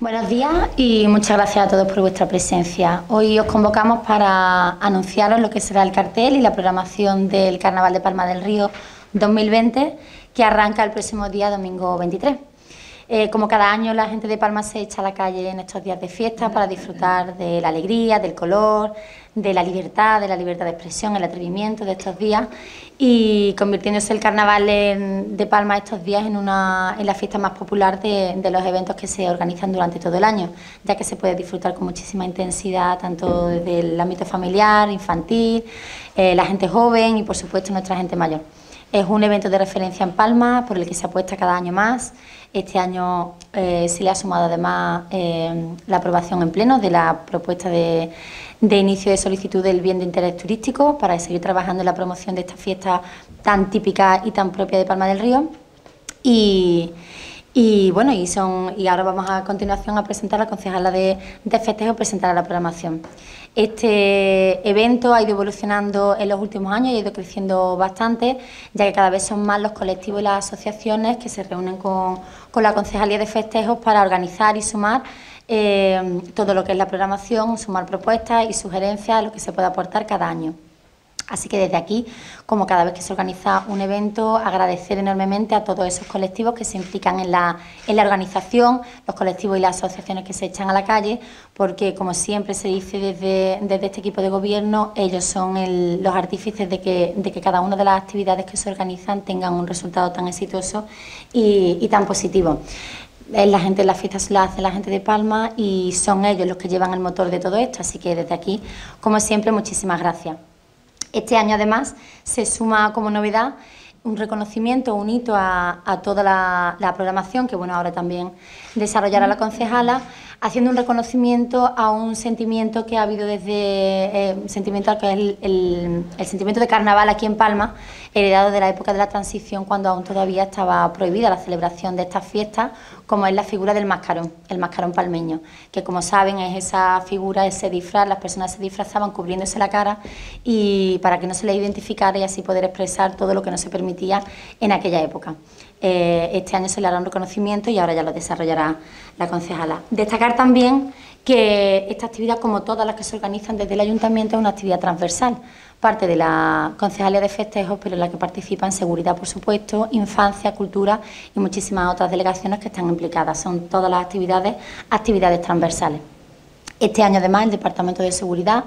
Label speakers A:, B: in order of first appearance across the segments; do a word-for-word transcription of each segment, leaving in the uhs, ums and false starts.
A: Buenos días y muchas gracias a todos por vuestra presencia. Hoy os convocamos para anunciaros lo que será el cartel y la programación del Carnaval de Palma del Río dos mil veinte, que arranca el próximo día, domingo veintitrés. Eh, como cada año, la gente de Palma se echa a la calle en estos días de fiesta para disfrutar de la alegría, del color, de la libertad, de la libertad de expresión, el atrevimiento de estos días, y convirtiéndose el carnaval en, de Palma estos días en, una, en la fiesta más popular de, de los eventos que se organizan durante todo el año, ya que se puede disfrutar con muchísima intensidad, tanto desde el ámbito familiar, infantil, eh, la gente joven y, por supuesto, nuestra gente mayor. Es un evento de referencia en Palma por el que se apuesta cada año más. Este año eh, se le ha sumado además eh, la aprobación en pleno de la propuesta de, de inicio de solicitud del bien de interés turístico para seguir trabajando en la promoción de esta fiesta tan típica y tan propia de Palma del Río. Y, y bueno, y, son, y ahora vamos a continuación a presentar a la concejala de, de festejo, presentar la programación. Este evento ha ido evolucionando en los últimos años y ha ido creciendo bastante, ya que cada vez son más los colectivos y las asociaciones que se reúnen con, con la Concejalía de Festejos para organizar y sumar eh, todo lo que es la programación, sumar propuestas y sugerencias a lo que se puede aportar cada año. Así que desde aquí, como cada vez que se organiza un evento, agradecer enormemente a todos esos colectivos que se implican en la, en la organización, los colectivos y las asociaciones que se echan a la calle, porque como siempre se dice desde, desde este equipo de gobierno, ellos son el, los artífices de que, de que cada una de las actividades que se organizan tengan un resultado tan exitoso y, y tan positivo. La gente en las fiestas la hace la gente de Palma y son ellos los que llevan el motor de todo esto, así que desde aquí, como siempre, muchísimas gracias. Este año, además, se suma como novedad un reconocimiento, un hito a, a toda la, la programación, que bueno, ahora también desarrollará la concejala, haciendo un reconocimiento a un sentimiento que ha habido desde, eh, sentimiento que es el, el, el sentimiento de carnaval aquí en Palma, heredado de la época de la transición, cuando aún todavía estaba prohibida la celebración de estas fiestas, como es la figura del mascarón, el mascarón palmeño, que como saben es esa figura, ese disfraz, las personas se disfrazaban cubriéndose la cara y para que no se les identificara y así poder expresar todo lo que no se permitía en aquella época. Eh, este año se le hará un reconocimiento y ahora ya lo desarrollará la concejala. Destacar también que esta actividad, como todas las que se organizan desde el Ayuntamiento, es una actividad transversal, parte de la Concejalía de Festejos, pero en la que participan seguridad, por supuesto, infancia, cultura y muchísimas otras delegaciones que están implicadas. Son todas las actividades, actividades transversales. Este año, además, el Departamento de Seguridad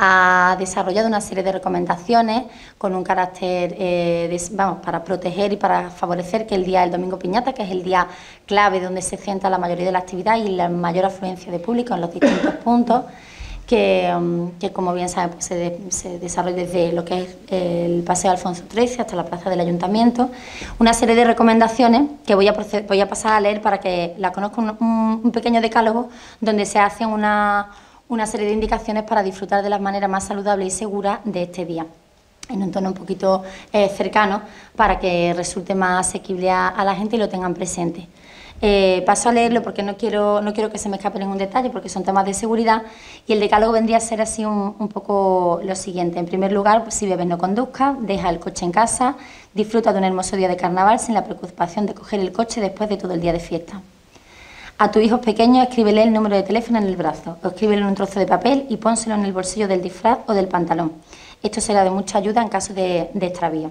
A: ha desarrollado una serie de recomendaciones con un carácter, eh, de, vamos, para proteger y para favorecer que el día del Domingo Piñata, que es el día clave donde se centra la mayoría de la actividad y la mayor afluencia de público en los distintos puntos, que, que como bien saben, pues se, de, se desarrolla desde lo que es el Paseo Alfonso trece hasta la Plaza del Ayuntamiento, una serie de recomendaciones que voy a, proceder, voy a pasar a leer para que la conozcan, un, un pequeño decálogo donde se hacen una, una serie de indicaciones para disfrutar de la manera más saludable y segura de este día, en un tono un poquito eh, cercano, para que resulte más asequible a, a la gente y lo tengan presente. Eh, paso a leerlo porque no quiero, no quiero que se me escape ningún detalle, porque son temas de seguridad, y el decálogo vendría a ser así un, un poco lo siguiente. En primer lugar, pues, si bebes no conduzca, deja el coche en casa, disfruta de un hermoso día de carnaval sin la preocupación de coger el coche después de todo el día de fiesta. A tus hijos pequeños escríbele el número de teléfono en el brazo, o escríbele en un trozo de papel y pónselo en el bolsillo del disfraz o del pantalón. Esto será de mucha ayuda en caso de, de extravío.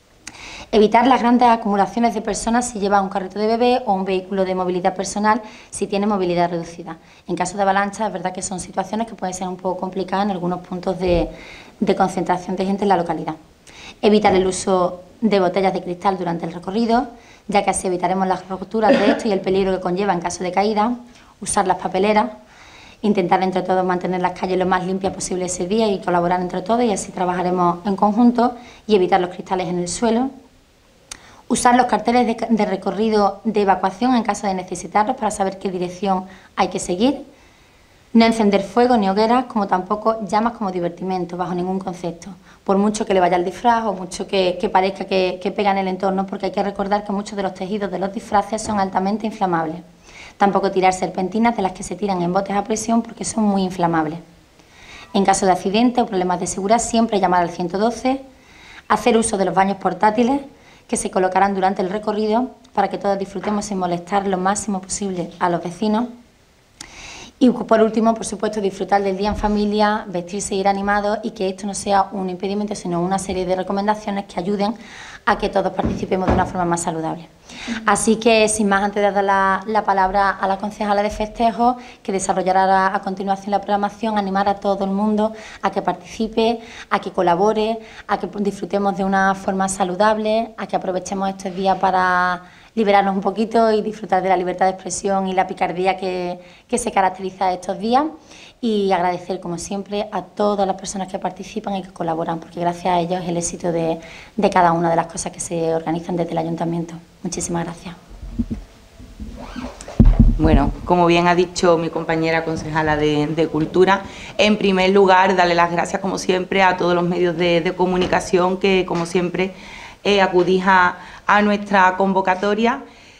A: Evitar las grandes acumulaciones de personas si lleva un carrito de bebé o un vehículo de movilidad personal si tiene movilidad reducida. En caso de avalancha, es verdad que son situaciones que pueden ser un poco complicadas en algunos puntos de, de concentración de gente en la localidad. Evitar el uso de botellas de cristal durante el recorrido, ya que así evitaremos las roturas de esto y el peligro que conlleva en caso de caída. Usar las papeleras. Intentar entre todos mantener las calles lo más limpias posible ese día y colaborar entre todos, y así trabajaremos en conjunto, y evitar los cristales en el suelo. Usar los carteles de, de recorrido de evacuación en caso de necesitarlos para saber qué dirección hay que seguir. No encender fuego ni hogueras, como tampoco llamas como divertimento, bajo ningún concepto, por mucho que le vaya el disfraz o mucho que, que parezca que, que pega en el entorno, porque hay que recordar que muchos de los tejidos de los disfraces son altamente inflamables. Tampoco tirar serpentinas de las que se tiran en botes a presión, porque son muy inflamables. En caso de accidente o problemas de seguridad, siempre llamar al ciento doce. Hacer uso de los baños portátiles, que se colocarán durante el recorrido para que todos disfrutemos sin molestar lo máximo posible a los vecinos. Y por último, por supuesto, disfrutar del día en familia, vestirse, ir animados y que esto no sea un impedimento, sino una serie de recomendaciones que ayuden a que todos participemos de una forma más saludable. Así que, sin más, antes de dar la, la palabra a la concejala de festejos, que desarrollará a, a continuación la programación, animar a todo el mundo a que participe, a que colabore, a que disfrutemos de una forma saludable, a que aprovechemos estos días para liberarnos un poquito y disfrutar de la libertad de expresión y la picardía que, que se caracteriza estos días, y agradecer, como siempre, a todas las personas que participan y que colaboran, porque gracias a ellos es el éxito de, de cada una de las cosas que se organizan desde el Ayuntamiento. Muchísimas gracias.
B: Bueno, como bien ha dicho mi compañera concejala de, de Cultura, en primer lugar, darle las gracias, como siempre, a todos los medios de, de comunicación que, como siempre, eh, acudís a, a nuestra convocatoria.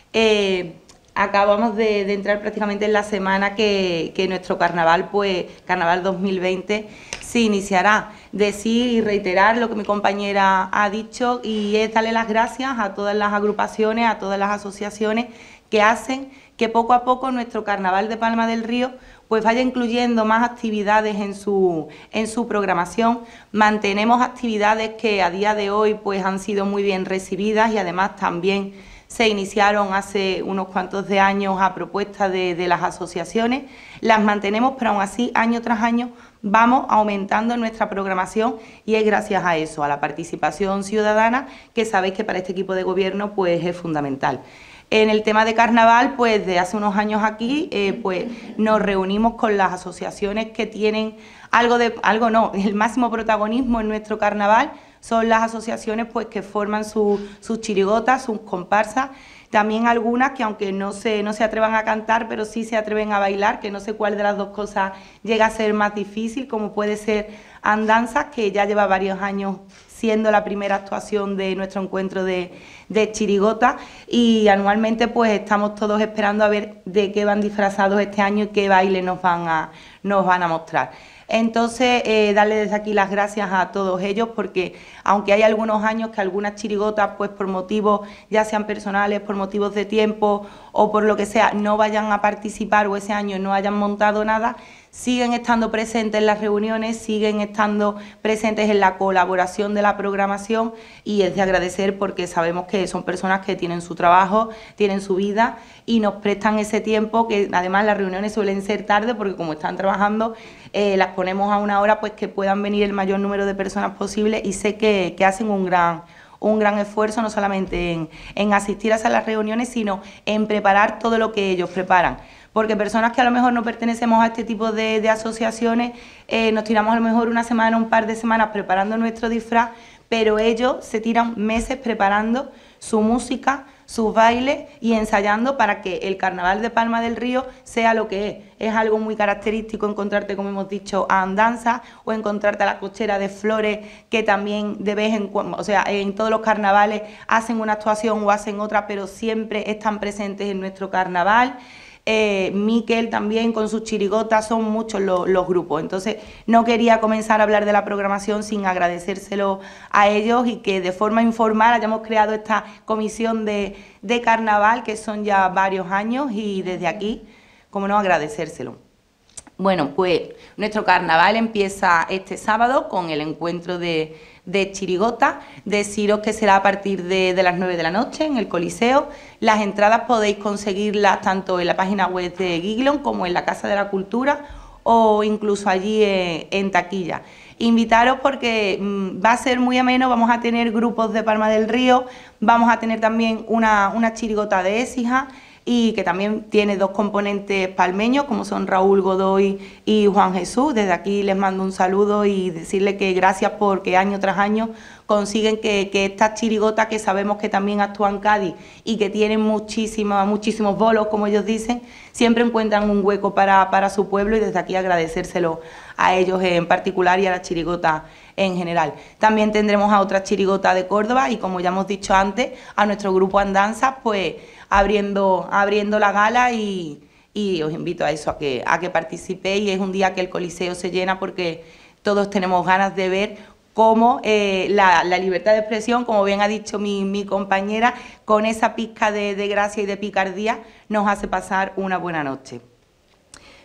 B: Eh, acabamos de, de entrar prácticamente en la semana que, que nuestro carnaval, pues Carnaval dos mil veinte, se iniciará. Decir y reiterar lo que mi compañera ha dicho, y es darle las gracias a todas las agrupaciones, a todas las asociaciones que hacen que poco a poco nuestro Carnaval de Palma del Río pues vaya incluyendo más actividades en su, en su programación. Mantenemos actividades que a día de hoy pues han sido muy bien recibidas y además también se iniciaron hace unos cuantos de años a propuesta de, de las asociaciones. Las mantenemos, pero aún así, año tras año, vamos aumentando nuestra programación, y es gracias a eso, a la participación ciudadana, que sabéis que para este equipo de gobierno pues es fundamental. En el tema de carnaval, pues de hace unos años aquí, eh, pues nos reunimos con las asociaciones que tienen algo de, algo no, el máximo protagonismo en nuestro carnaval. Son las asociaciones pues que forman sus su chirigotas, sus comparsas, también algunas que aunque no se, no se atrevan a cantar, pero sí se atreven a bailar, que no sé cuál de las dos cosas llega a ser más difícil, como puede ser Andanzas, que ya lleva varios años siendo la primera actuación de nuestro encuentro de, de chirigota, y anualmente pues estamos todos esperando a ver de qué van disfrazados este año y qué baile nos van a, nos van a mostrar. Entonces, eh, darle desde aquí las gracias a todos ellos, porque aunque hay algunos años que algunas chirigotas, pues por motivos ya sean personales, por motivos de tiempo o por lo que sea, no vayan a participar o ese año no hayan montado nada, siguen estando presentes en las reuniones, siguen estando presentes en la colaboración de la programación, y es de agradecer porque sabemos que son personas que tienen su trabajo, tienen su vida y nos prestan ese tiempo, que además las reuniones suelen ser tarde porque como están trabajando, eh, las ponemos a una hora pues que puedan venir el mayor número de personas posible, y sé que, que hacen un gran... un gran esfuerzo, no solamente en, en asistir a esas reuniones, sino en preparar todo lo que ellos preparan. Porque personas que a lo mejor no pertenecemos a este tipo de, de asociaciones, eh, nos tiramos a lo mejor una semana, un par de semanas preparando nuestro disfraz, pero ellos se tiran meses preparando su música, sus bailes y ensayando para que el Carnaval de Palma del Río sea lo que es. Es algo muy característico encontrarte, como hemos dicho, a Andanzas, o encontrarte a la cochera de Flores, que también de vez en cuando, o sea, en todos los carnavales hacen una actuación o hacen otra, pero siempre están presentes en nuestro carnaval. Eh, Miquel también con sus chirigotas, son muchos los, los grupos. Entonces no quería comenzar a hablar de la programación sin agradecérselo a ellos, y que de forma informal hayamos creado esta comisión de, de carnaval, que son ya varios años, y desde aquí, como no, agradecérselo. Bueno, pues nuestro carnaval empieza este sábado con el encuentro de, de chirigota. Deciros que será a partir de, de las nueve de la noche en el Coliseo. Las entradas podéis conseguirlas tanto en la página web de Giglon como en la Casa de la Cultura, o incluso allí en, en taquilla. Invitaros porque mmm, va a ser muy ameno, vamos a tener grupos de Palma del Río, vamos a tener también una, una chirigota de Écija, y que también tiene dos componentes palmeños, como son Raúl Godoy y Juan Jesús. Desde aquí les mando un saludo y decirles que gracias porque año tras año consiguen que, que estas chirigotas, que sabemos que también actúan en Cádiz y que tienen muchísimos, muchísimos bolos, como ellos dicen, siempre encuentran un hueco para, para su pueblo, y desde aquí agradecérselo a ellos en particular y a la chirigota en general. También tendremos a otra chirigota de Córdoba y, como ya hemos dicho antes, a nuestro grupo Andanzas, pues abriendo, abriendo la gala, y, y os invito a eso, a que, a que participéis. Es un día que el Coliseo se llena porque todos tenemos ganas de ver cómo eh, la, la libertad de expresión, como bien ha dicho mi, mi compañera, con esa pizca de, de gracia y de picardía nos hace pasar una buena noche.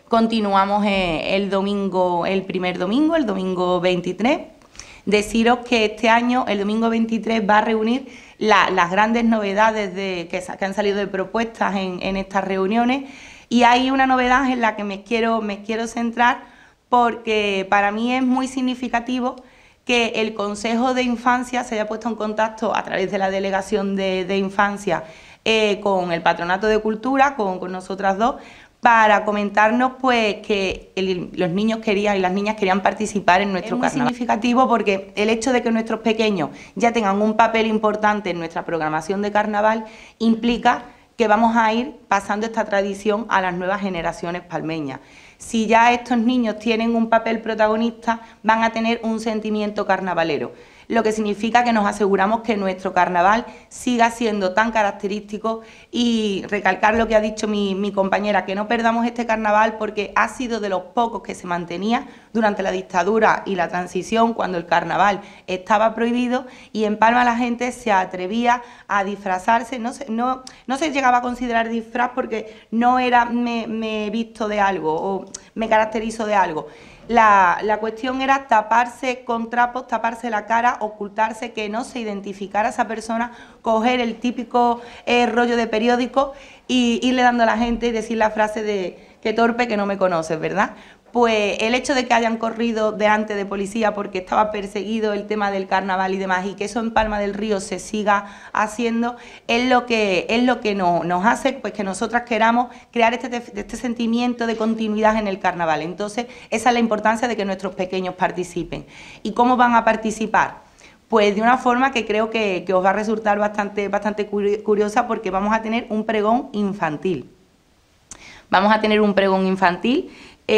B: continuamos eh, el domingo, el primer domingo, el domingo veintitrés. Deciros que este año, el domingo veintitrés, va a reunir la, las grandes novedades de, que, que han salido de propuestas en, en estas reuniones, y hay una novedad en la que me quiero, me quiero centrar, porque para mí es muy significativo que el Consejo de Infancia se haya puesto en contacto a través de la Delegación de, de Infancia eh, con el Patronato de Cultura, con, con nosotras dos, para comentarnos pues que el, los niños querían y las niñas querían participar en nuestro carnaval. Es muy significativo porque el hecho de que nuestros pequeños ya tengan un papel importante en nuestra programación de carnaval implica que vamos a ir pasando esta tradición a las nuevas generaciones palmeñas. Si ya estos niños tienen un papel protagonista, van a tener un sentimiento carnavalero, lo que significa que nos aseguramos que nuestro carnaval siga siendo tan característico, y recalcar lo que ha dicho mi, mi compañera, que no perdamos este carnaval porque ha sido de los pocos que se mantenía durante la dictadura y la transición, cuando el carnaval estaba prohibido y en Palma la gente se atrevía a disfrazarse, no se, no, no se llegaba a considerar disfraz porque no era me, me he visto de algo o me caracterizo de algo. La, la cuestión era taparse con trapos, taparse la cara, ocultarse, que no se identificara a esa persona, coger el típico eh, rollo de periódico y irle dando a la gente y decir la frase de qué torpe que no me conoces, ¿verdad? Pues el hecho de que hayan corrido delante de policía porque estaba perseguido el tema del carnaval y demás, y que eso en Palma del Río se siga haciendo, es lo que, es lo que no, nos hace pues que nosotras queramos crear este, este sentimiento de continuidad en el carnaval. Entonces, esa es la importancia de que nuestros pequeños participen. ¿Y cómo van a participar? Pues de una forma que creo que, que os va a resultar bastante, bastante curiosa, porque vamos a tener un pregón infantil. Vamos a tener un pregón infantil,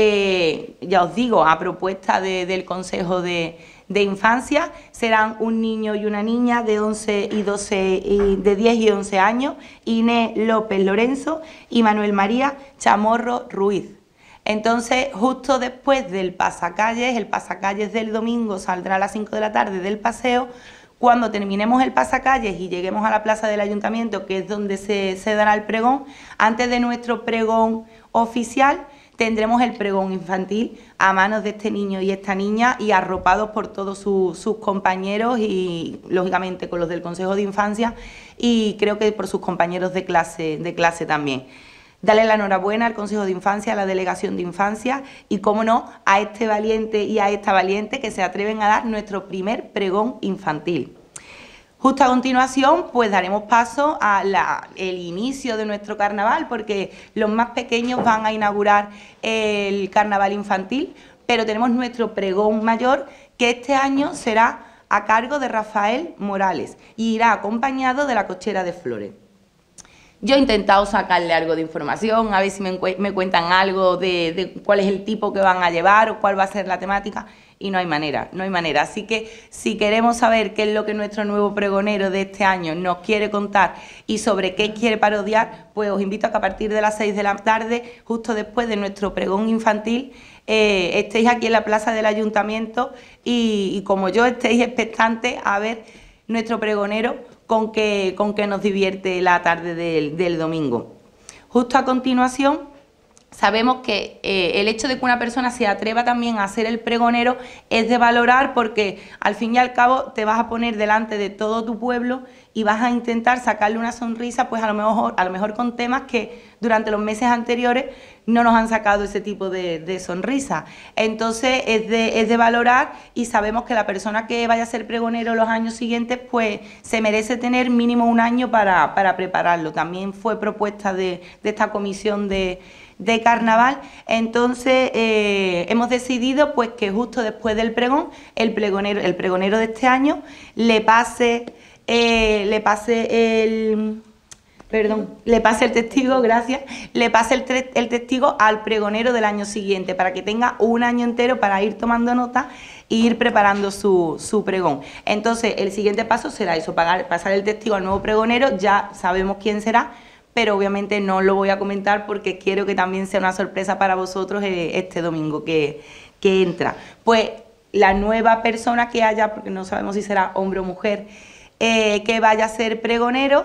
B: eh, ya os digo, a propuesta de, del Consejo de, de Infancia. Serán un niño y una niña de once y doce, y de diez y once años, Inés López Lorenzo y Manuel María Chamorro Ruiz. Entonces, justo después del pasacalles, el pasacalles del domingo saldrá a las cinco de la tarde del paseo. Cuando terminemos el pasacalles y lleguemos a la plaza del Ayuntamiento, que es donde se, se dará el pregón, antes de nuestro pregón oficial tendremos el pregón infantil a manos de este niño y esta niña, y arropados por todos su, sus compañeros y, lógicamente, con los del Consejo de Infancia, y creo que por sus compañeros de clase, de clase también. Darle la enhorabuena al Consejo de Infancia, a la Delegación de Infancia y, cómo no, a este valiente y a esta valiente que se atreven a dar nuestro primer pregón infantil. Justo a continuación, pues daremos paso al inicio de nuestro carnaval, porque los más pequeños van a inaugurar el carnaval infantil, pero tenemos nuestro pregón mayor, que este año será a cargo de Rafael Morales y irá acompañado de la Cochera de Flores. Yo he intentado sacarle algo de información, a ver si me, me cuentan algo de, de cuál es el tipo que van a llevar o cuál va a ser la temática, y no hay manera, no hay manera. Así que si queremos saber qué es lo que nuestro nuevo pregonero de este año nos quiere contar y sobre qué quiere parodiar, pues os invito a que a partir de las seis de la tarde, justo después de nuestro pregón infantil, eh, estéis aquí en la plaza del Ayuntamiento y, y como yo estéis expectantes a ver nuestro pregonero con que, con que nos divierte la tarde del, del domingo. Justo a continuación, sabemos que eh, el hecho de que una persona se atreva también a ser el pregonero es de valorar, porque al fin y al cabo te vas a poner delante de todo tu pueblo y vas a intentar sacarle una sonrisa, pues a lo mejor, a lo mejor con temas que durante los meses anteriores no nos han sacado ese tipo de, de sonrisa. Entonces es de, es de valorar, y sabemos que la persona que vaya a ser pregonero los años siguientes pues se merece tener mínimo un año para, para prepararlo. También fue propuesta de, de esta comisión de, de carnaval. Entonces eh, hemos decidido pues que justo después del pregón, el pregonero, el pregonero de este año le pase... Eh, le pase el perdón, le pase el testigo, gracias, le pase el, el testigo al pregonero del año siguiente, para que tenga un año entero para ir tomando nota e ir preparando su, su pregón. Entonces, el siguiente paso será eso, pagar, pasar el testigo al nuevo pregonero. Ya sabemos quién será, pero obviamente no lo voy a comentar porque quiero que también sea una sorpresa para vosotros eh, este domingo que, que entra. Pues la nueva persona que haya, porque no sabemos si será hombre o mujer, Eh, que vaya a ser pregonero,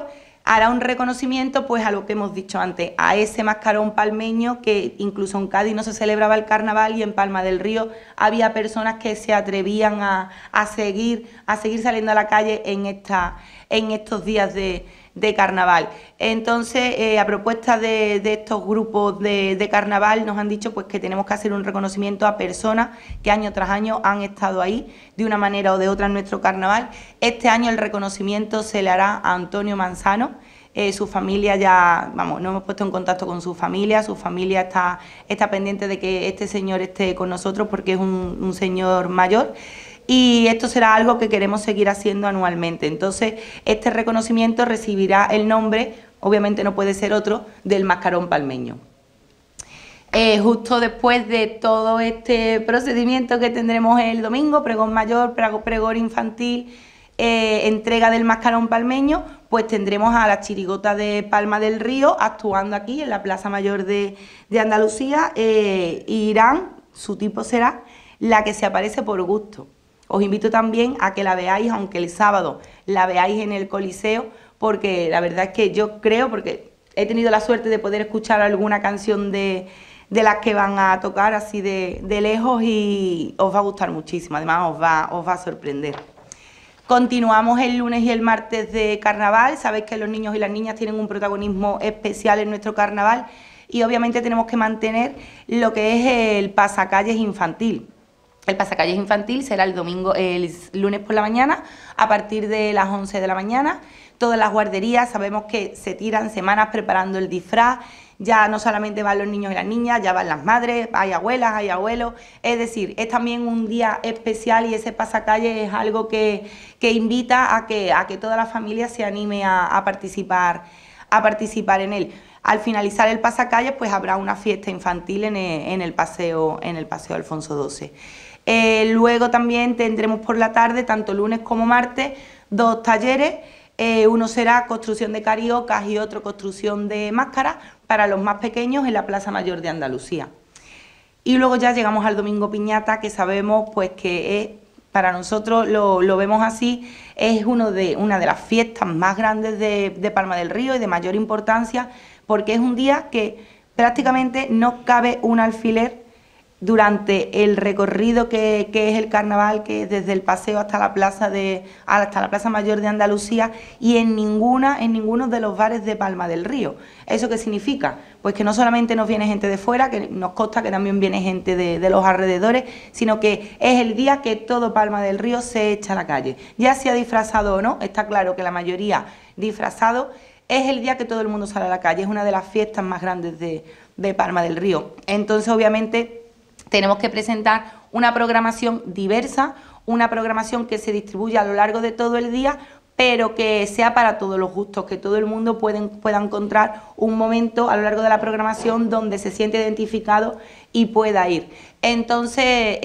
B: hará un reconocimiento pues a lo que hemos dicho antes, a ese mascarón palmeño que incluso en Cádiz no se celebraba el carnaval y en Palma del Río había personas que se atrevían a, a, seguir, a seguir saliendo a la calle en, esta, en estos días de, de carnaval. Entonces, eh, a propuesta de, de estos grupos de, de carnaval nos han dicho pues que tenemos que hacer un reconocimiento a personas que año tras año han estado ahí de una manera o de otra en nuestro carnaval. Este año el reconocimiento se le hará a Antonio Manzano. Eh, su familia ya, vamos, nos hemos puesto en contacto con su familia, su familia está, está pendiente de que este señor esté con nosotros porque es un, un señor mayor y esto será algo que queremos seguir haciendo anualmente. Entonces, este reconocimiento recibirá el nombre, obviamente no puede ser otro, del mascarón palmeño. Eh, justo después de todo este procedimiento que tendremos el domingo, pregón mayor, pregón infantil, Eh, entrega del mascarón palmeño, pues tendremos a la chirigota de Palma del Río actuando aquí en la Plaza Mayor de, de Andalucía. Eh, irán, su tipo será la que se aparece por gusto. Os invito también a que la veáis, aunque el sábado la veáis en el Coliseo, porque la verdad es que yo creo, porque he tenido la suerte de poder escuchar alguna canción de, de las que van a tocar así de, de lejos y os va a gustar muchísimo, además os va, os va a sorprender. Continuamos el lunes y el martes de carnaval. Sabéis que los niños y las niñas tienen un protagonismo especial en nuestro carnaval y obviamente tenemos que mantener lo que es el pasacalles infantil. El pasacalles infantil será el domingo, el lunes por la mañana, a partir de las once de la mañana. Todas las guarderías sabemos que se tiran semanas preparando el disfraz. Ya no solamente van los niños y las niñas, ya van las madres, hay abuelas, hay abuelos. Es decir, es también un día especial y ese pasacalle es algo que, que invita a que, a que toda la familia se anime a, a, participar, a participar en él. Al finalizar el pasacalles, pues habrá una fiesta infantil en el, en el, paseo, en el paseo Alfonso doce. Eh, luego también tendremos por la tarde, tanto lunes como martes, dos talleres. Eh, uno será construcción de cariocas y otro construcción de máscaras para los más pequeños en la Plaza Mayor de Andalucía. Y luego ya llegamos al Domingo Piñata, que sabemos pues que es, para nosotros lo, lo vemos así, es uno de, una de las fiestas más grandes de, de Palma del Río y de mayor importancia, porque es un día que prácticamente no cabe un alfiler durante el recorrido que, que es el carnaval, que es desde el paseo hasta la plaza de hasta la Plaza Mayor de Andalucía, y en ninguna en ninguno de los bares de Palma del Río. ¿Eso qué significa? Pues que no solamente nos viene gente de fuera, que nos consta que también viene gente de, de los alrededores, sino que es el día que todo Palma del Río se echa a la calle. Ya sea disfrazado o no, está claro que la mayoría disfrazado, es el día que todo el mundo sale a la calle, es una de las fiestas más grandes de, de Palma del Río. Entonces, obviamente, tenemos que presentar una programación diversa, una programación que se distribuya a lo largo de todo el día, pero que sea para todos los gustos, que todo el mundo pueda, pueda encontrar un momento a lo largo de la programación donde se siente identificado y pueda ir. Entonces,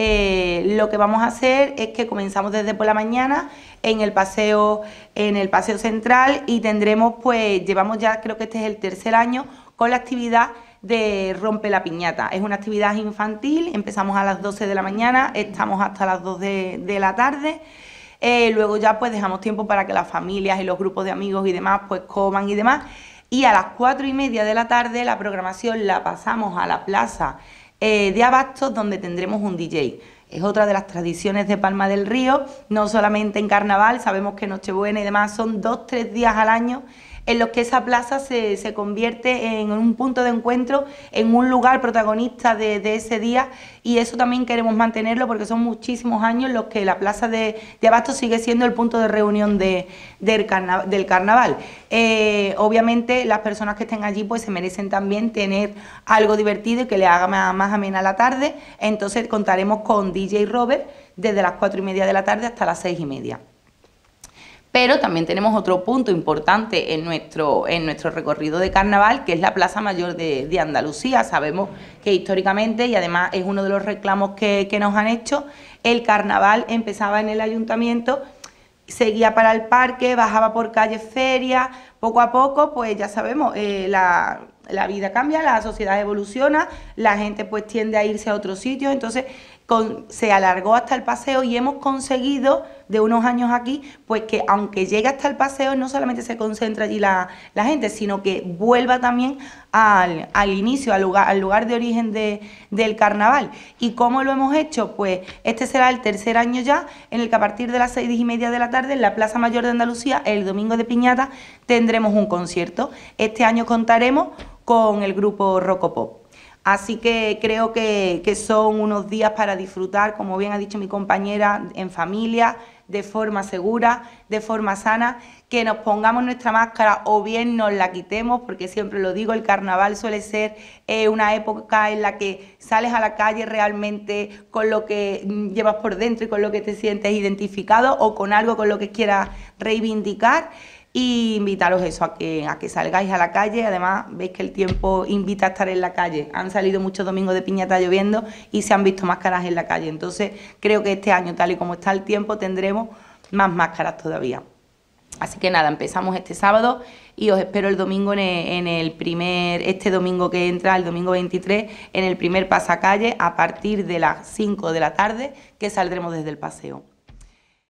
B: eh, lo que vamos a hacer es que comenzamos desde por la mañana en el paseo, en el paseo central, y tendremos, pues, llevamos ya, creo que este es el tercer año, con la actividad de Rompe la Piñata. Es una actividad infantil, empezamos a las doce de la mañana, estamos hasta las dos de, de la tarde. Eh, luego ya pues dejamos tiempo para que las familias y los grupos de amigos y demás pues coman y demás. Y a las cuatro y media de la tarde la programación la pasamos a la plaza eh, de Abastos, donde tendremos un D J. Es otra de las tradiciones de Palma del Río, no solamente en carnaval, sabemos que Nochebuena y demás son dos, tres días al año en los que esa plaza se, se convierte en un punto de encuentro, en un lugar protagonista de, de ese día, y eso también queremos mantenerlo porque son muchísimos años los que la plaza de, de Abastos sigue siendo el punto de reunión de, del, carna, del carnaval. Eh, obviamente las personas que estén allí pues se merecen también tener algo divertido y que le haga más, más amena la tarde, entonces contaremos con D J Robert desde las cuatro y media de la tarde hasta las seis y media. Pero también tenemos otro punto importante en nuestro, en nuestro recorrido de carnaval, que es la Plaza Mayor de, de Andalucía. Sabemos que históricamente, y además es uno de los reclamos que, que nos han hecho, el carnaval empezaba en el ayuntamiento, seguía para el parque, bajaba por calle Feria, poco a poco, pues ya sabemos, eh, la... La vida cambia, la sociedad evoluciona, la gente pues tiende a irse a otros sitios, entonces con, se alargó hasta el paseo y hemos conseguido de unos años aquí pues que aunque llegue hasta el paseo no solamente se concentra allí la, la gente, sino que vuelva también al, al inicio, al lugar, al lugar de origen de, del carnaval. ¿Y cómo lo hemos hecho? Pues este será el tercer año ya en el que a partir de las seis y media de la tarde en la Plaza Mayor de Andalucía, el domingo de Piñata, tendremos un concierto. Este año contaremos con el grupo Rocopop. Así que creo que, que son unos días para disfrutar, como bien ha dicho mi compañera, en familia, de forma segura, de forma sana, que nos pongamos nuestra máscara o bien nos la quitemos, porque siempre lo digo, el carnaval suele ser eh, una época en la que sales a la calle realmente con lo que llevas por dentro y con lo que te sientes identificado o con algo con lo que quieras reivindicar. Y invitaros eso, a que, a que salgáis a la calle. Además veis que el tiempo invita a estar en la calle, han salido muchos domingos de piñata lloviendo y se han visto máscaras en la calle, entonces creo que este año, tal y como está el tiempo, tendremos más máscaras todavía. Así que nada, empezamos este sábado y os espero el domingo en el, en el primer, este domingo que entra, el domingo veintitrés, en el primer pasacalle a partir de las cinco de la tarde, que saldremos desde el paseo.